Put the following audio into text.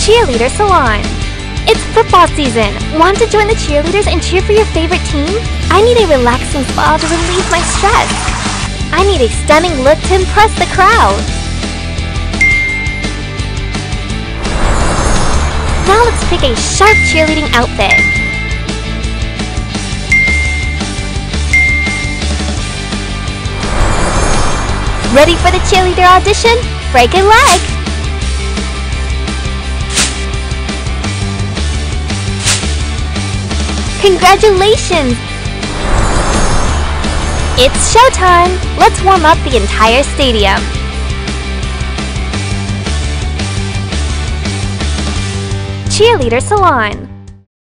Cheerleader Salon. It's football season. Want to join the cheerleaders and cheer for your favorite team? I need a relaxing spa to relieve my stress. I need a stunning look to impress the crowd. Now let's pick a sharp cheerleading outfit. Ready for the cheerleader audition? Break a leg! Congratulations! It's showtime! Let's warm up the entire stadium. Cheerleader Salon.